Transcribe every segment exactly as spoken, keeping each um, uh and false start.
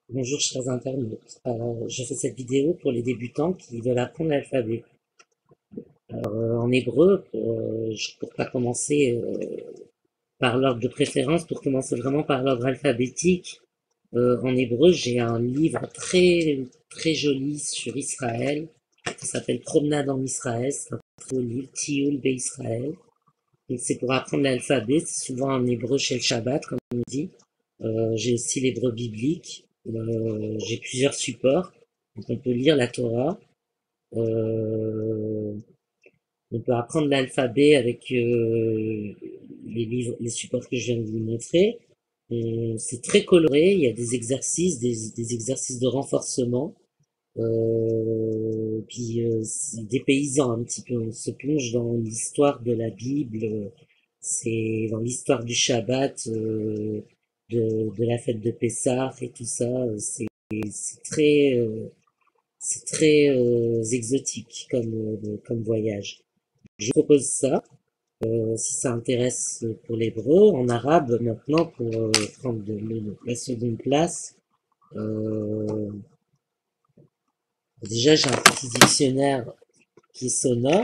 Bonjour chers internautes, Euh, je fais cette vidéo pour les débutants qui veulent apprendre l'alphabet. Alors euh, en hébreu, euh, je- pour pas commencer euh, par l'ordre de préférence, pour commencer vraiment par l'ordre alphabétique, euh, en hébreu j'ai un livre très très joli sur Israël, qui s'appelle Promenade en Israël, c'est un très beau livre, Tioul Israël. Donc c'est pour apprendre l'alphabet, c'est souvent en hébreu chez le Shabbat, comme on dit. Euh, j'ai aussi l'hébreu biblique. Euh, j'ai plusieurs supports. Donc on peut lire la Torah. Euh, on peut apprendre l'alphabet avec euh, les livres, les supports que je viens de vous montrer. Et c'est très coloré. Il y a des exercices, des, des exercices de renforcement. Euh, puis euh, c'est des paysans un petit peu. On se plonge dans l'histoire de la Bible. C'est dans l'histoire du Shabbat, euh, de, de la fête de Pessah et tout ça. C'est c'est très, euh, c'est très euh, exotique comme, euh, comme voyage. Je vous propose ça, euh, si ça intéresse pour l'hébreu. En arabe, maintenant, pour euh, prendre de- le- la seconde place, euh, déjà j'ai un petit dictionnaire qui est sonore.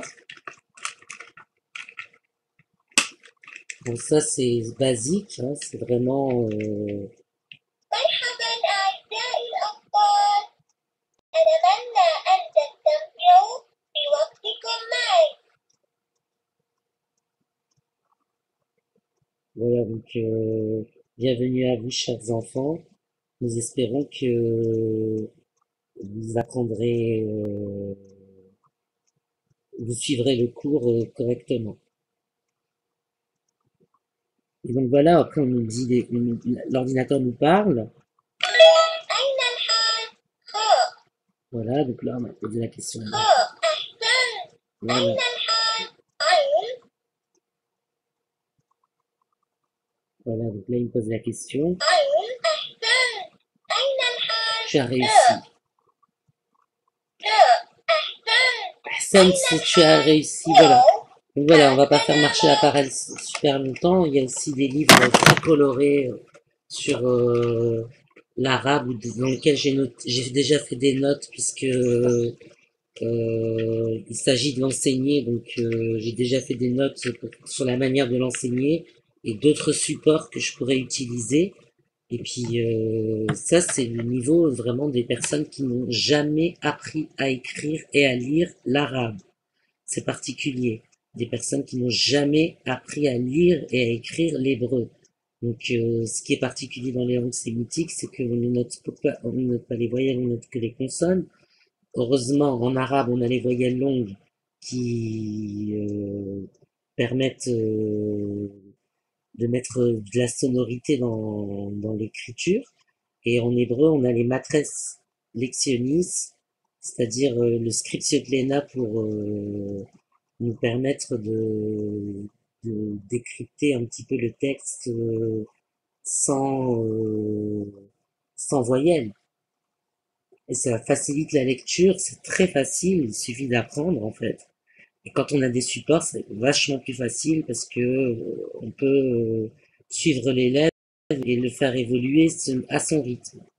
Bon, ça c'est basique, hein, c'est vraiment... euh, مرحبا أعزائي الأطفال، أتمنى أن تستمتعوا بوقتكم معي. voilà, donc euh, bienvenue à vous, chers enfants. Nous espérons que vous apprendrez, euh, vous suivrez le cours euh, correctement. Et donc voilà, après on nous dit, des- l'ordinateur nous parle. أين الحال؟ خاء. Voilà, donc là on a posé la question. خاء أحسنت. Voilà, أين الحال؟ عين. voilà, donc là il me pose la question. عين أحسنت. أين الحال؟ Tu as réussi. تاء أحسنت. Hassan, si tu as réussi, voilà. Donc voilà, on va pas faire marcher la parole super longtemps. Il y a aussi des livres très colorés euh, sur euh, l'arabe dans lesquels j'ai noté, j'ai déjà fait des notes puisque euh, il s'agit de l'enseigner. Donc euh, j'ai déjà fait des notes pour- sur la manière de l'enseigner et d'autres supports que je pourrais utiliser. Et puis euh, ça, c'est le niveau vraiment des personnes qui n'ont jamais appris à écrire et à lire l'arabe. C'est particulier. Des personnes qui n'ont jamais appris à lire et à écrire l'hébreu. Donc, euh, ce qui est particulier dans les langues sémitiques, c'est qu'on ne note pas, on ne note pas les voyelles, on note que les consonnes. Heureusement, en arabe, on a les voyelles longues qui euh, permettent euh, de mettre de la sonorité dans, dans l'écriture. Et en hébreu, on a les matrices lectionnis, c'est-à-dire euh, le scriptio-gléna pour euh, nous permettre de, de décrypter un petit peu le texte euh, sans, euh, sans voyelle. Et ça facilite la lecture, c'est très facile, il suffit d'apprendre en fait. Et quand on a des supports, c'est vachement plus facile parce que euh, on peut euh, suivre l'élève et le faire évoluer à son rythme.